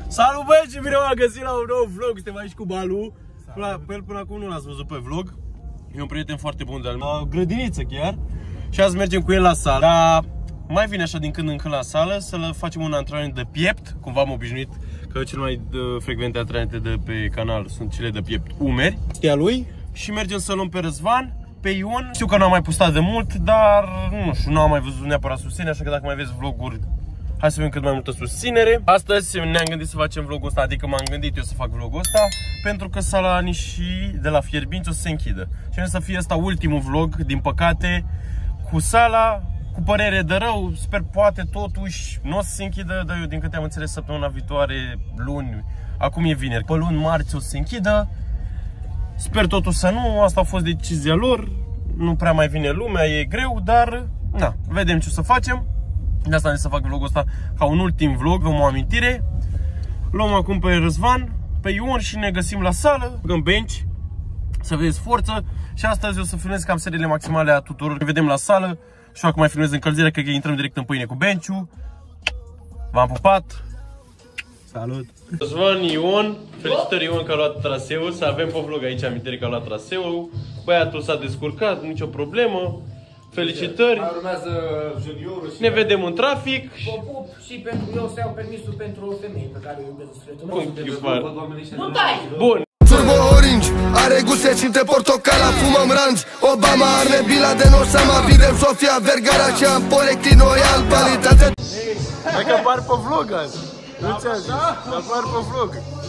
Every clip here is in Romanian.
Salut băieți și bine v-am găsit la un nou vlog. Suntem aici cu Balu. Până acum nu l-ați văzut pe vlog. E un prieten foarte bun de-al meu, o grădiniță chiar. Și azi mergem cu el la sală. Dar mai vine așa din când în când la sală să facem un antrenament de piept. Cumva am obișnuit că cel mai frecvente antrenamente de pe canal sunt cele de piept umeri. Stia lui. Și mergem să luăm pe Răzvan, pe Ion. Știu că nu am mai postat de mult, dar nu știu, nu am mai văzut neapărat susținere. Așa că dacă mai vezi vloguri, hai să vedem cât mai multă susținere. Astăzi ne-am gândit să facem vlogul ăsta, adică m-am gândit eu să fac vlogul ăsta, pentru că sala Nișii de la Fierbinți o să se închidă. Și să fie ăsta ultimul vlog, din păcate, cu sala, cu părere de rău. Sper poate totuși nu o să se închidă, dar eu din câte am înțeles săptămâna viitoare, luni, acum e vineri, pe luni, marți o să se închidă. Sper totuși să nu, asta a fost decizia lor, nu prea mai vine lumea, e greu, dar na, vedem ce o să facem. De asta am zis să fac vlogul ăsta ca un ultim vlog, vă o amintire. Luăm acum pe Răzvan, pe Ion și ne găsim la sală, în bench, să vedeți forță. Și astăzi o să filmez cam seriile maximale a tuturor. Ne vedem la sală și acum mai filmez încălzirea, cred că intrăm direct în pâine cu bench-ul. V-am pupat! Salut! Răzvan, Ion, felicitări Ion că a luat traseul, să avem pe vlog aici amintire că a luat traseul. Băiatul s-a descurcat, nicio problemă. Felicitări! Mai urmează juniorul și ne vedem în trafic. Vă pup și pentru eu să iau permisul pentru o femeie pe care o iubesc sufletul. Nu dai! Bun! Turbo Orange, are gust, se simte portocala, fumăm ranz. Obama, Arne, Bila de Nosama, Videm, Sofia, Vergara și am Poleclino, al calitate. Hai că apar pe vlog azi. Nu-ți azi, apar pe vlog.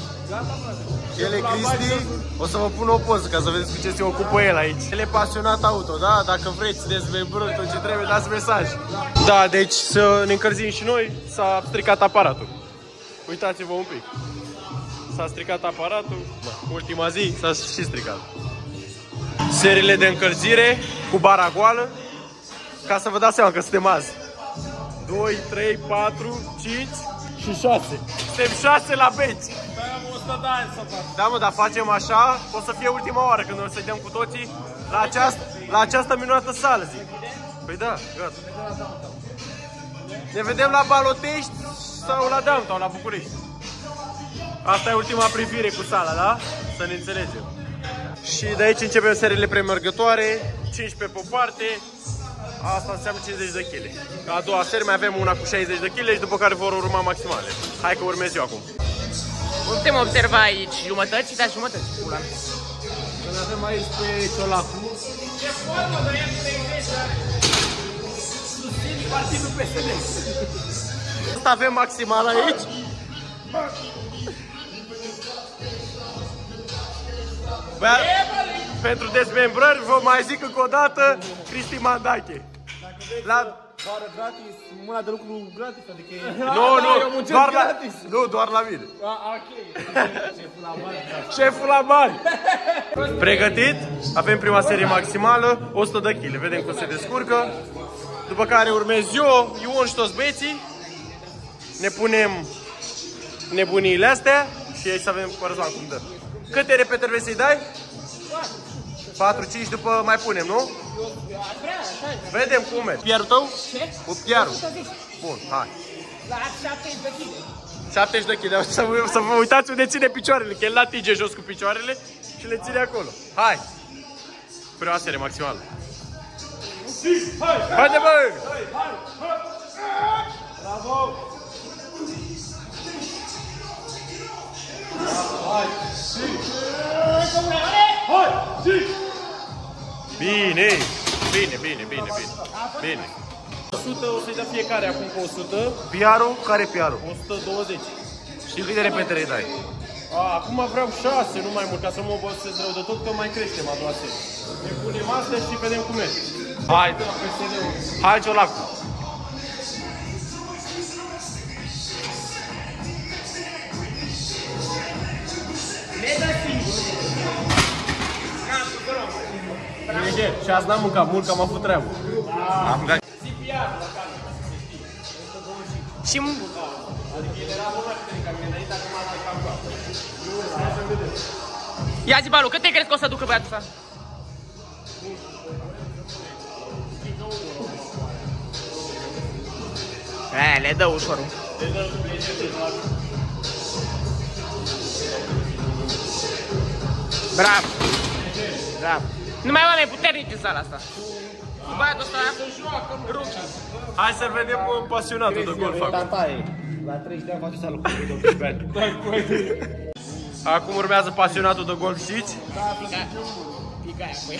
El e Cristi, o să vă pun o poză ca să vedeți cu ce se ocupă el aici. El e pasionat auto, da? Dacă vreți dezmembrări, tot ce trebuie, dați mesaj. Da, deci să ne încălzim și noi, s-a stricat aparatul. Uitați-vă un pic. S-a stricat aparatul, da, ultima zi s-a și stricat. Seriile de încălzire cu bara goală, ca să vă dați seama că suntem azi. 2, 3, 4, 5 și 6. Suntem 6 la bench. Da, mă, dar facem așa, o să fie ultima oară când o să dăm cu toții la această minunată sală, zic. Păi da, gata. Ne vedem la Balotești sau la Downtown, la București. Asta e ultima privire cu sala, da? Să ne înțelegem. Și de aici începem seriile premergătoare, 15 pe parte. Asta înseamnă 50 de kg. A doua serie mai avem una cu 60 de kg și după care vor urma maximale. Hai că urmez eu acum. Putem observa aici jumătăți, dar jumătăți. Îl avem aici pe Ciolacu. Susțin partidul PSD. Asta avem maximal aici. Bă, pentru dezmembrări vă mai zic încă o dată Cristi Mandache. La Bară gratis, mâna de lucru gratis, adică nu, doar la mine. Ok. Șeful la mare. Șeful la mare. Pregătit? Avem prima serie maximală, 100 de kg. Vedem cum se descurcă. După care urmez eu, Ion și toți băieții. Ne punem nebuniile astea și aici să avem Răzvan cum dă. Câte repete trebuie să-i dai? 4-5 după mai punem, nu? Vedem cum merge. Piarul tău? Ce? Cu piarul. Bun, hai. La 70 de kg. 70 de kg. Să vă uitați unde ține picioarele, că el la tige jos cu picioarele și le ține acolo. Hai! Prima serie maximală. Haide, bă! Bravo! Hai! Bine! Bine! 100 o să-i dea fiecare acum pe 100. Piarul? Care piarul? 120. Și câte repete îi dai? Acum vreau 6, nu mai mult, ca să mă obosesc rău de tot, că mai creștem a doua serie. Ne punem astea și vedem cum merge. Hai! Hai, Ciolacu! Și azi n-am mâncat mult, că am avut treabă. Am mâncat. Și ia zi, Balu, cât te crezi că o să ducă băiatul ăsta? Le dă ușor. Bravo! Bravo! Numai oameni puternici în sala asta. Băiatul ăsta rookie. Hai să vedem pasionatul de golf acum. La 30 de ani face sală cu 18 ani. Acum urmează pasionatul de golf, știți? Da, pica aia cu el.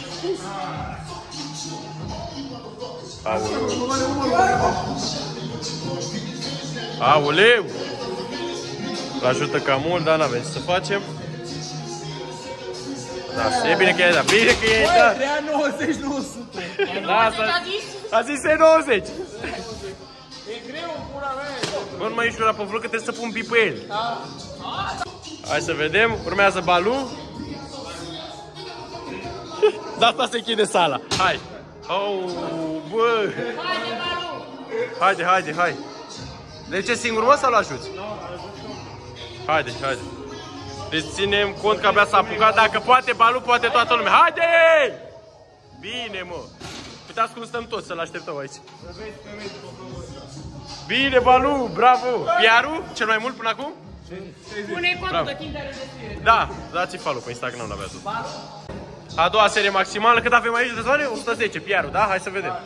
Aoleu! L-ajută cam mult, dar n-avem ce să facem. Da, e bine că e dat, bine că e dat. Rea 90, nu 100. Lasă, a zis e 90. E greu în pula mea. Bă, nu mai ești pe vlog că trebuie să pun pi pe el. Hai să vedem, urmează Balu. Da, asta se închide sala. Hai. Oh, bă. Haide, haide, hai. De ce singur, mă, sau l-ajuți? Haide, haide. Deci ținem cont că abia s-a apucat. Dacă poate Balu, poate toată lumea. Haide! Bine, mă. Uitați cum stăm toți să-l așteptăm aici. Bine, Balu, bravo. Piaru, cel mai mult până acum? Pune-i contul de timp de înregistrare. Da, dați-i follow pe Instagram, n-avea tot. A doua serie maximală, cât avem aici de zone? 110, Piaru, da? Hai să vedem.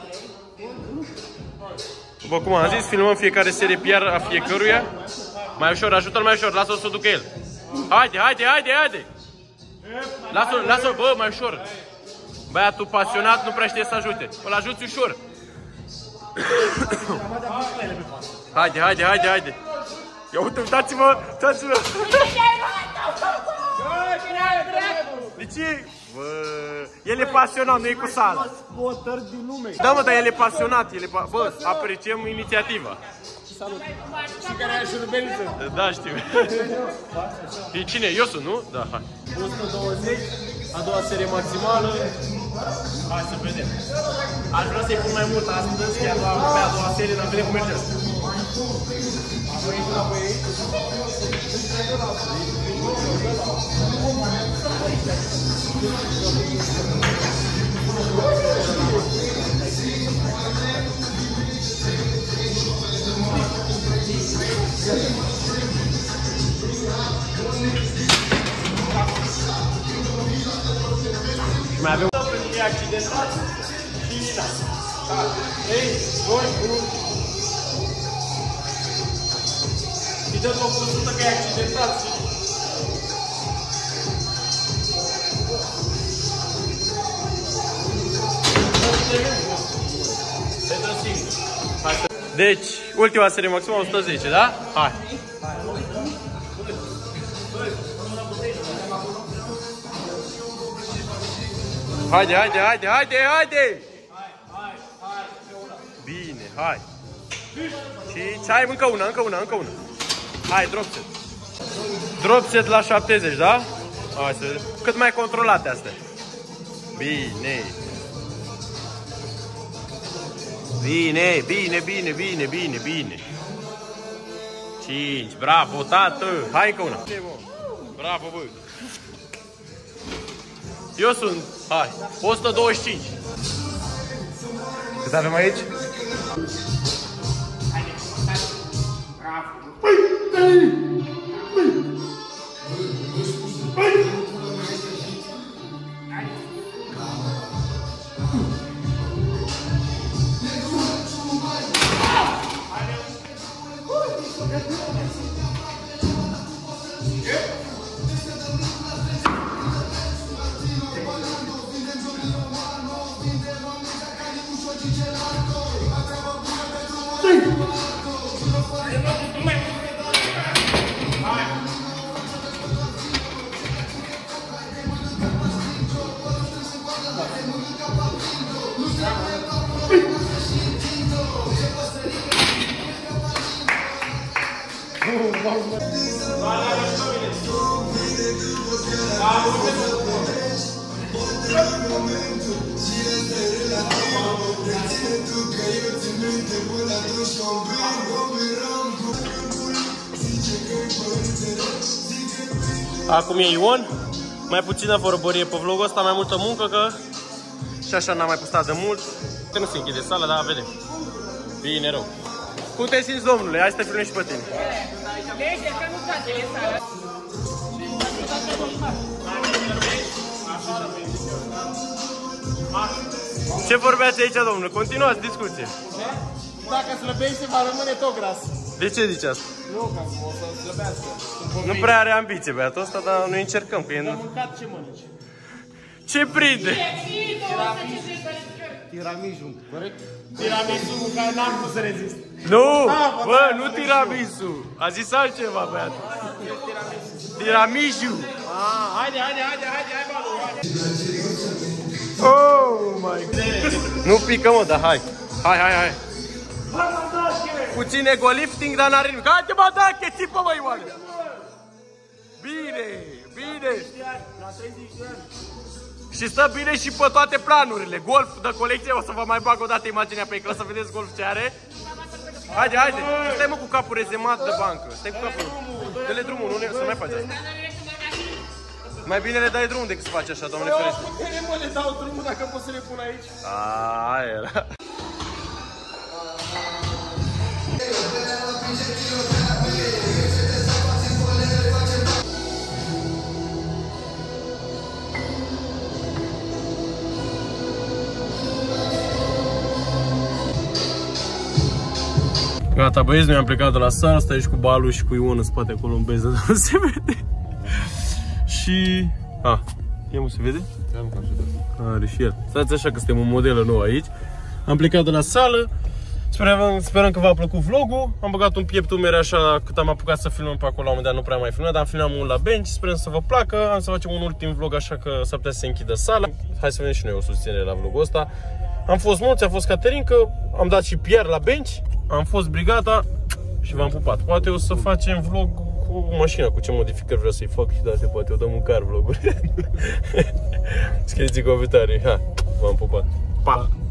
După cum am zis, filmăm fiecare serie PR a fiecăruia. Mai ușor, ajută-l mai ușor, lasă-l să o ducă el. Haide, haide, haide, haide! Lasă-l, lasă-l, bă, mai ușor. Băiatul pasionat nu prea știe să ajute. Îl ajuți ușor. Haide, haide, haide, haide. Ia uite, uitați-vă, uitați-vă. De ce? Bă, el e pasionat, nu e cu sală. Da, mă, dar el e pasionat, bă, apreciem inițiativa. Și care e șurubeliță. Da, știu. E cine? Iosu, nu? Da, hai. 120, a doua serie maximală. Hai să vedem. Aș vrea să-i pun mai mult astăzi, chiar pe a doua serie, dar vedem cum merge. Și mai avem pentru că e accidentat și minat. 3, 2, 1. Și dă-ți o consultă că e accidentat. Deci, ultima serie maximă 110, da? Hai! Haide, haide, haide, haide, haide! Bine, hai! Și hai, încă una, încă una, încă una. Hai, drop set. Drop set la 70, da? Hai să vedem. Cât mai controlate astea. Bine! Bine, bine, bine, bine, bine, bine. 5, bravo, tată. Hai încă una. Bravo, bă. Eu sunt, hai, 125. Cât avem aici? Acum e Ion, mai puțină vorbărie pe vlogul ăsta, mai multă muncă, că și așa n-am mai postat de mult. Că nu se închide sala, dar vedem. Bine rău. Cum te simți, domnule? Hai să te filmăm și pe tine. Leger, că nu face sala. Ce vorbeați aici, domnule? Continuați discuție. Dacă slăbește, va rămâne tot gras. De ce zici asta? Nu, că o să slăbească. Nu prea are ambiție băiatul ăsta, dar noi încercăm, că e... Am mâncat ce mănânci? Ce prinde? Tiramisu, corect? Tiramisu cu care n-am pus să rezist. Nu! Bă, nu tiramisu! A zis altceva, băiatul. Tiramisu! Haide, balu, haide. Oh my god! Nu pică, mă, dar hai! Hai! Puțin ego-lifting, dar n-are nimic. Haide, mă, da, că țipă, mă, Ioane! Bine! La 30 de ani. Și stă bine și pe toate planurile. Golf de colecție, o să vă mai bag o dată imaginea pe ecran să vedeți golf ce are. Haide! Stai, mă, cu capul rezemat de bancă. Stai cu capul. Dă-le drumul, nu să mai faci asta. Mai bine le dai drumul decât să faci așa, doamne ferește. Putere, mă, le dau drumul dacă pot să le pun aici. Aaa, era. Gata, băieți, noi am plecat de la sală, stai aici cu Balu și cu Ion în spate acolo în beză, dar nu se vede. Și... se vede? Are și el. Stați așa că suntem în modelă nouă aici. Am plecat de la sală. Sperăm că v-a plăcut vlogul. Am băgat un piept umere așa cât am apucat să filmăm pe acolo. La un moment dat nu prea mai filmat, dar am filmat unul la bench. Sperăm să vă placă. Am să facem un ultim vlog așa că s-ar putea să se închidă sala. Hai să vedem și noi o susținere la vlogul ăsta. Am fost mulți, a fost Caterinca, am dat și PR la bench. Am fost brigada și v-am pupat. Poate o să facem vlog cu mașina, cu ce modificări vreau să-i fac și date, poate o dăm în car vloguri. Scrieți în comentarii. Ha, v-am pupat. Pa!